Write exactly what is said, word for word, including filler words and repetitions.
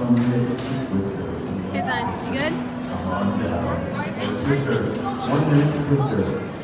Okay, then. You good? Come on down. Hey, sister, one minute to twister.